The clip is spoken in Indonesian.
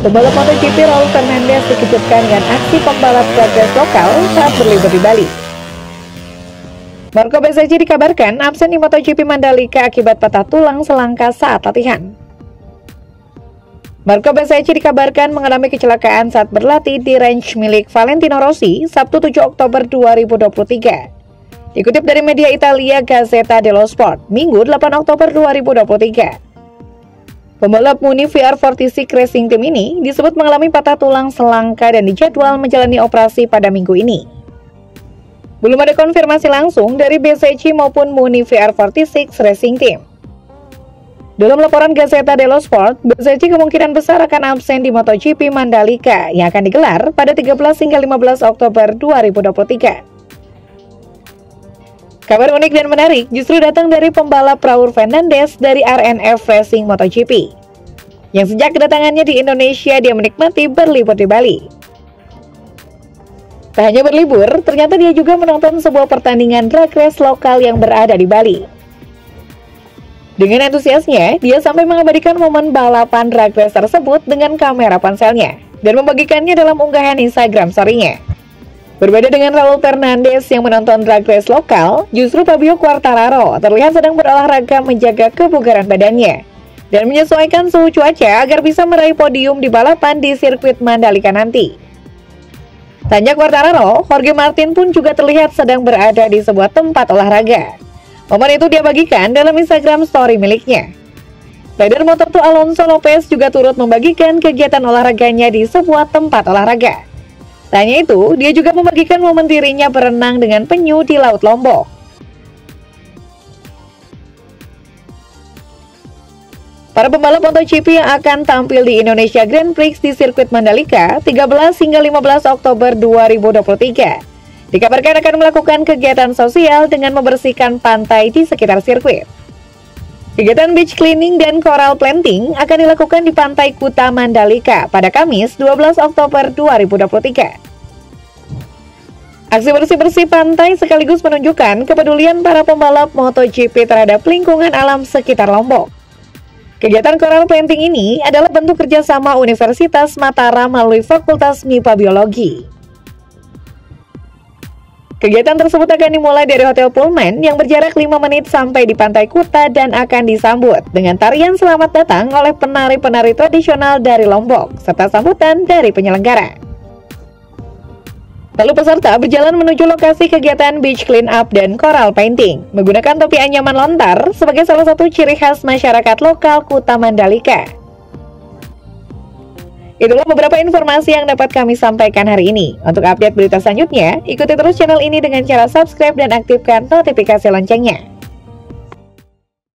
Pembalap MotoGP Raul Fernandez dikejutkan dengan aksi pembalap drag race lokal saat berlibur di Bali. Marco Bezzecchi dikabarkan absen di MotoGP Mandalika akibat patah tulang selangka saat latihan. Marco Bezzecchi dikabarkan mengalami kecelakaan saat berlatih di range milik Valentino Rossi Sabtu 7 Oktober 2023. Dikutip dari media Italia Gazzetta dello Sport, Minggu 8 Oktober 2023. Pembalap Muni VR46 Racing Team ini disebut mengalami patah tulang selangka dan dijadwal menjalani operasi pada minggu ini. Belum ada konfirmasi langsung dari Bezzecchi maupun Muni VR46 Racing Team. Dalam laporan Gazzetta dello Sport, Bezzecchi kemungkinan besar akan absen di MotoGP Mandalika yang akan digelar pada 13 hingga 15 Oktober 2023. Kabar unik dan menarik justru datang dari pembalap Raul Fernandez dari RNF Racing MotoGP, yang sejak kedatangannya di Indonesia dia menikmati berlibur di Bali. Tak hanya berlibur, ternyata dia juga menonton sebuah pertandingan drag race lokal yang berada di Bali. Dengan antusiasnya, dia sampai mengabadikan momen balapan drag race tersebut dengan kamera ponselnya dan membagikannya dalam unggahan Instagram story-nya. Berbeda dengan Raul Fernandez yang menonton drag race lokal, justru Fabio Quartararo terlihat sedang berolahraga menjaga kebugaran badannya dan menyesuaikan suhu cuaca agar bisa meraih podium di balapan di sirkuit Mandalika nanti. Tanya Quartararo, Jorge Martin pun juga terlihat sedang berada di sebuah tempat olahraga. Momen itu dia bagikan dalam Instagram story miliknya. Rider Moto2 Alonso Lopez juga turut membagikan kegiatan olahraganya di sebuah tempat olahraga. Tanya itu, dia juga membagikan momen dirinya berenang dengan penyu di Laut Lombok. Para pembalap MotoGP yang akan tampil di Indonesia Grand Prix di sirkuit Mandalika 13 hingga 15 Oktober 2023 dikabarkan akan melakukan kegiatan sosial dengan membersihkan pantai di sekitar sirkuit. Kegiatan beach cleaning dan coral planting akan dilakukan di Pantai Kuta Mandalika pada Kamis 12 Oktober 2023. Aksi bersih-bersih pantai sekaligus menunjukkan kepedulian para pembalap MotoGP terhadap lingkungan alam sekitar Lombok. Kegiatan coral planting ini adalah bentuk kerjasama Universitas Mataram melalui Fakultas MIPA Biologi. Kegiatan tersebut akan dimulai dari Hotel Pullman yang berjarak 5 menit sampai di Pantai Kuta dan akan disambut dengan tarian selamat datang oleh penari-penari tradisional dari Lombok serta sambutan dari penyelenggara. Lalu peserta berjalan menuju lokasi kegiatan beach clean up dan coral painting menggunakan topi anyaman lontar sebagai salah satu ciri khas masyarakat lokal Kuta Mandalika. Itulah beberapa informasi yang dapat kami sampaikan hari ini. Untuk update berita selanjutnya, ikuti terus channel ini dengan cara subscribe dan aktifkan notifikasi loncengnya.